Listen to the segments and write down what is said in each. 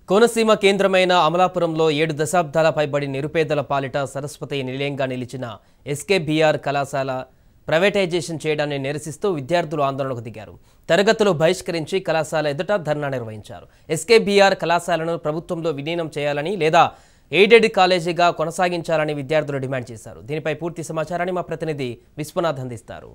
కోనసీమ కేంద్రమైన అమలాపురంలో 7 దశాబ్దాల పైబడి నిరుపేదల పాలిట సరస్వతి నిలయంగా నిలిచిన ఎస్కేబీఆర్ కళాశాల ప్రైవేటైజేషన్ చేయడాన్ని నిరసిస్తూ విద్యార్థులు ఆందోళనకు దిగారు. తరగతులు బహిష్కరించి కళాశాల ఎదుట ధర్నా నిర్వహించారు. ఎస్కేబీఆర్ కళాశాలను ప్రభుత్వంలో విలీనం చేయాలని లేదా ఎయిడెడ్ కాలేజీగా కొనసాగించాలని విద్యార్థులు డిమాండ్ చేశారు. దీనిపై పూర్తి సమాచారాన్ని మా ప్రతినిధి విశ్వనాథ్ అందిస్తారు.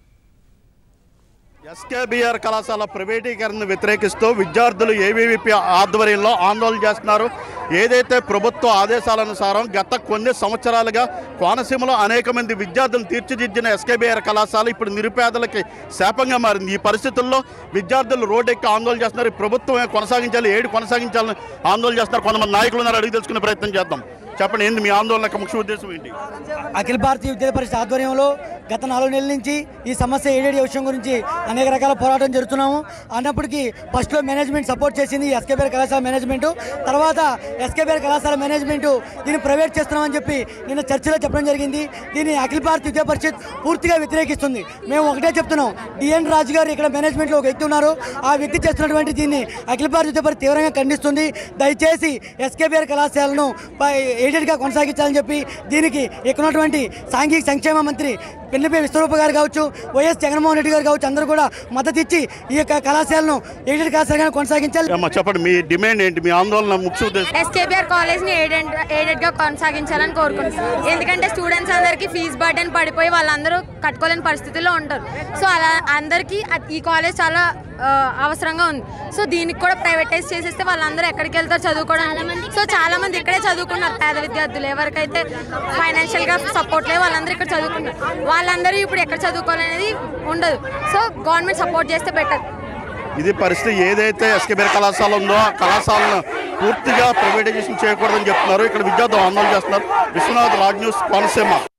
ఎస్కేబీఆర్ కళాశాల ప్రైవేటీకరణను వ్యతిరేకిస్తూ విద్యార్థులు ఏబీవీపీ ఆధ్వర్యంలో ఆందోళన చేస్తున్నారు. ఏదైతే ప్రభుత్వ ఆదేశాలనుసారం గత కొన్ని సంవత్సరాలుగా కోనసీమలో అనేక మంది విద్యార్థులు తీర్చిదిద్దిన ఎస్కేబీఆర్ కళాశాల ఇప్పుడు నిరుపేదలకి శాపంగా మారింది. ఈ పరిస్థితుల్లో విద్యార్థులు రోడ్డెక్కి ఆందోళన చేస్తున్నారు. ప్రభుత్వమే కొనసాగించాలి, కొనసాగించాలని ఆందోళన చేస్తున్నారు. కొంతమంది నాయకులు ఉన్నారు, అడిగి తెలుసుకునే ప్రయత్నం చేద్దాం. చెప్పండి, ఏంది మీ ఆందోళన ముఖ్య ఉద్దేశం ఏంటి? అఖిల భారతీయ విద్యార్థి పరిషత్ ఆధ్వర్యంలో గత 4 నెలల నుంచి ఈ సమస్య ఏడేడి విషయం గురించి అనేక రకాల పోరాటం జరుగుతున్నాము. అన్నప్పటికీ ఫస్ట్లో మేనేజ్మెంట్ సపోర్ట్ చేసింది ఎస్కేబీఆర్ కళాశాల మేనేజ్మెంటు. తర్వాత ఎస్కేబీఆర్ కళాశాల మేనేజ్మెంటు దీన్ని ప్రైవేట్ చేస్తున్నామని చెప్పి నిన్న చర్చలో చెప్పడం జరిగింది. దీన్ని అఖిల భారతీయ విద్యా పరిషత్ పూర్తిగా వ్యతిరేకిస్తుంది. మేము ఒకటే చెప్తున్నాం, డిఎన్ రాజు గారు ఇక్కడ మేనేజ్మెంట్లో ఒక వ్యక్తి ఉన్నారు. ఆ వ్యక్తి చేస్తున్నటువంటి దీన్ని అఖిల భారతీయ విద్యా పరిషత్ తీవ్రంగా ఖండిస్తుంది. దయచేసి ఎస్కేబీఆర్ కళాశాలను ఎయిడెడ్గా కొనసాగించాలని చెప్పి దీనికి ఇక్కడ ఉన్నటువంటి సాంఘిక సంక్షేమ మంత్రి పెన్నిపై విశ్వరూప గారు కావచ్చు, వైఎస్ జగన్మోహన్ రెడ్డి గారు కావచ్చు, అందరూ కూడా మద్దతు ఇచ్చి ఈ యొక్క కళాశాలను ఎయిడెడ్ కళాశాలను కొనసాగించాలి. చెప్పండి, మీ డిమాండ్ ఏంటి? మీ ఆందోళన ముఖ్య ఉద్దేశం? ఎస్కేబీఆర్ కాలేజ్ని ఎయిడెడ్గా కొనసాగించాలని కోరుకుంటున్నాం. ఎందుకంటే స్టూడెంట్స్ అందరికీ ఫీజు బర్డెన్ పడిపోయి వాళ్ళందరూ కట్టుకోలేని పరిస్థితుల్లో ఉంటారు. సో అలా అందరికీ ఈ కాలేజ్ చాలా అవసరంగా ఉంది. సో దీనికి కూడా ప్రైవేటైజ్ చేసేస్తే వాళ్ళందరూ ఎక్కడికి వెళ్తారు చదువుకోవడానికి. సో చాలా మంది ఇక్కడే చదువుకున్నారు. పేద విద్యార్థులు ఎవరికైతే ఫైనాన్షియల్గా సపోర్ట్ లేదు వాళ్ళందరూ ఇక్కడ చదువుకున్నారు. వాళ్ళందరూ ఇప్పుడు ఎక్కడ చదువుకోవాలనేది ఉండదు. సో గవర్నమెంట్ సపోర్ట్ చేస్తే బెటర్. ఇది పరిస్థితి. ఏదైతే ఎస్కేబీఆర్ కళాశాల ఉందో ఆ కళాశాలను పూర్తిగా ప్రైవేటైజేషన్ చేయకూడదని చెప్తున్నారు. ఇక్కడ విద్యార్థులు ఆందోళన చేస్తున్నారు. విశ్వనాథ్, రాజ్ న్యూస్, కోనసీమ.